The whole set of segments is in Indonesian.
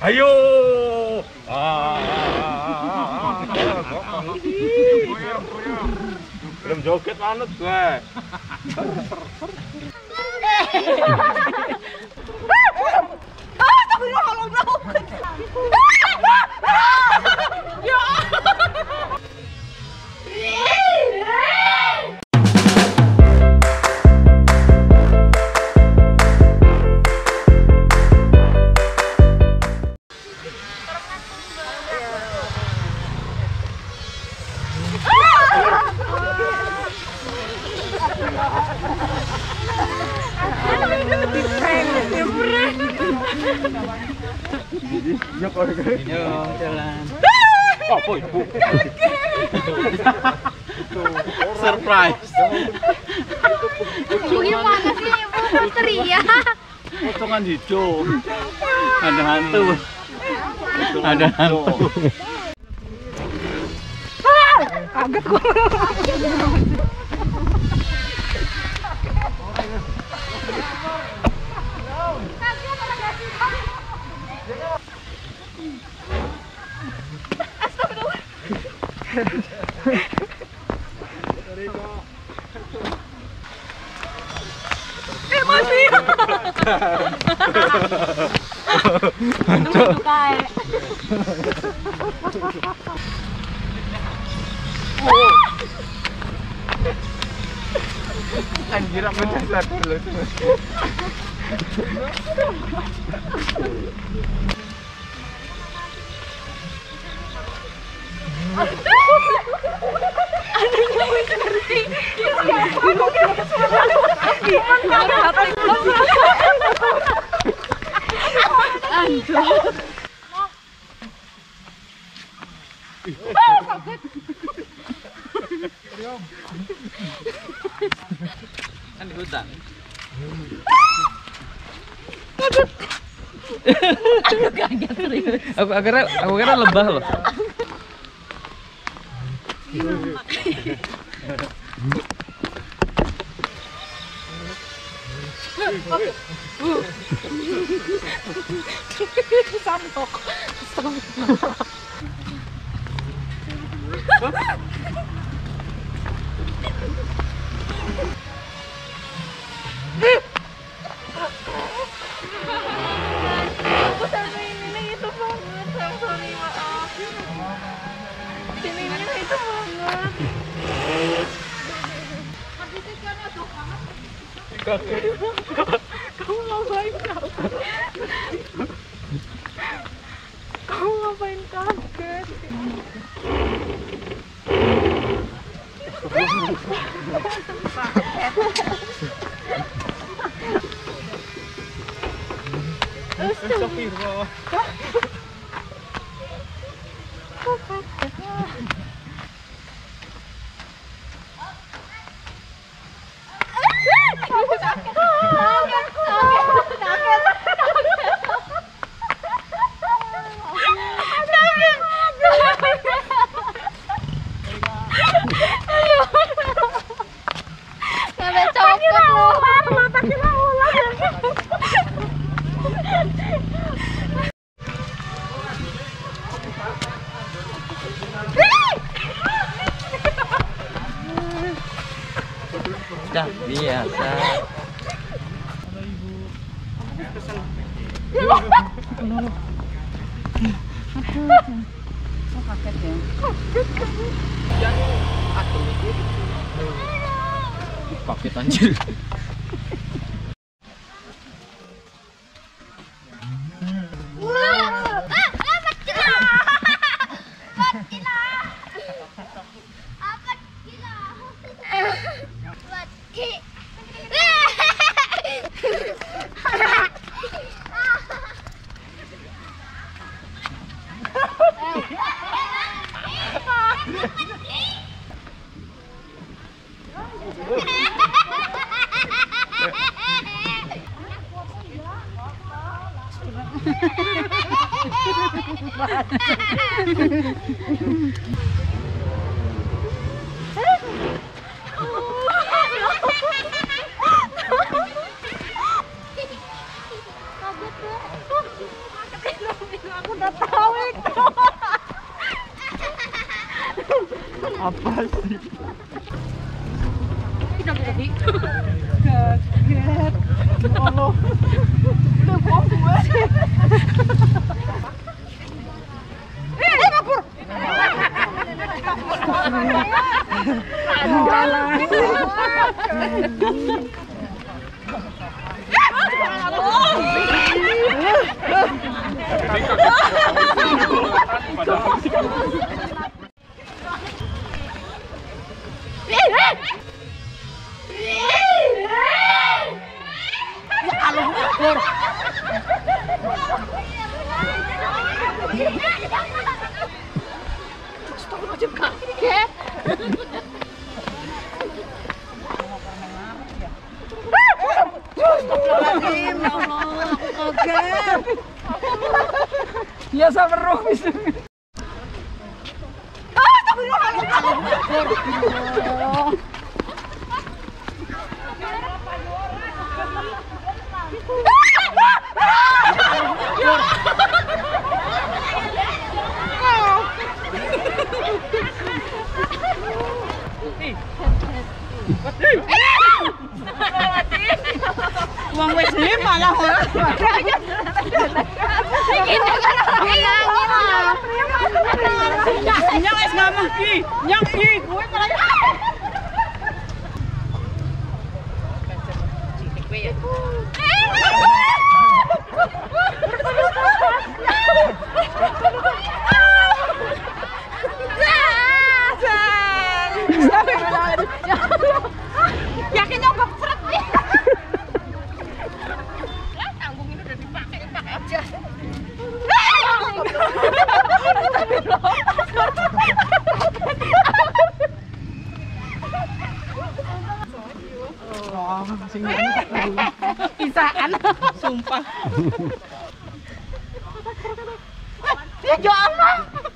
Ayo. Belum joget manut gue. Jalan. Apa ibu? Surprise. Gimana sih ibu teriak? Potongan hijau. Ada hantu. Ada hantu. Kaget gua. Masih. Anjir aku jatuh dulu itu. Kan di hutan. Aku kira lebah loh. Sandok. Aku sampai ini itu banget, sorry maaf. Sininya itu banget. Kamu ngapain kaget? Kamu ngapain kaget? Astagfirullah. Dah biasa. Oh kaget ya. Kaget anjir. Aku udah tahu itu. Apa sih? Kita tadi. Kaget. Allah. Udah bohong gue. Kapur. Biasa meruh bisa. Uang wes lima lah orang. Ini kan nyang es ngamah ki, nyang ki, gue malah. Yakin nyokap seret nih. Tanggung ini udah dipakai aja. Pisaan, sumpah. Ya jangan.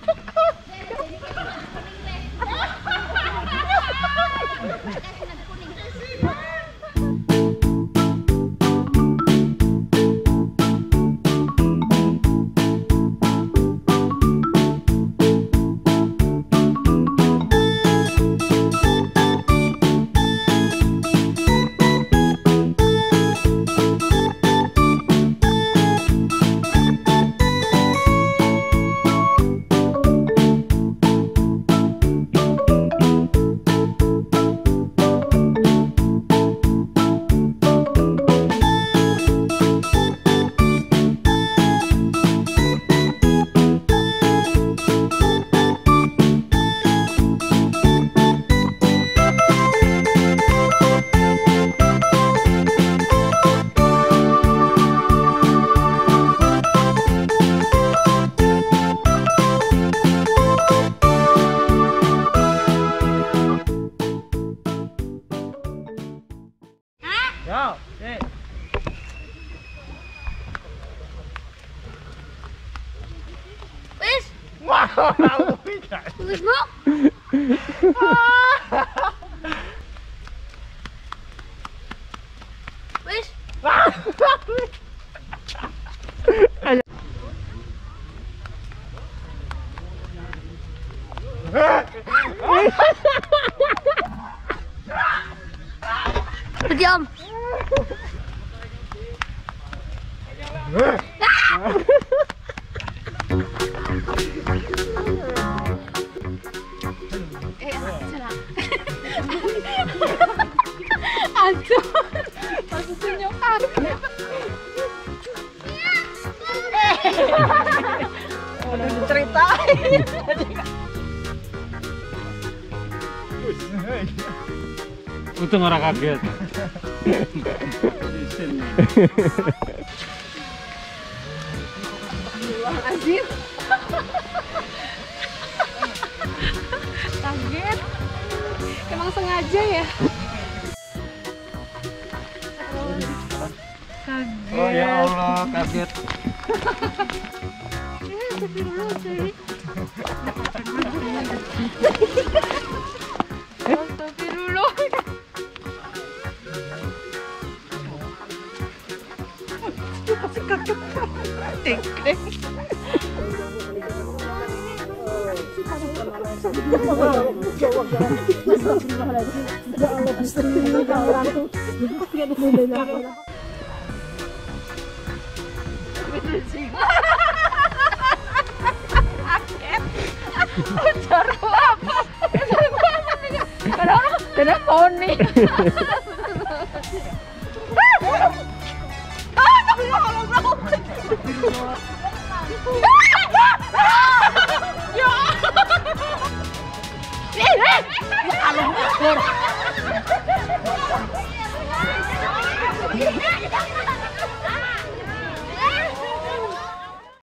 Wis, Bu. Wis. Diam. Aduh, masih senyum aku. Udah diceritain. Untung orang kaget. Azim. Kaget. Emang sengaja ya? Kaget. Oh ya Allah, kaget. Astagfirullah. Kaget. deh. Karena poni. Ya.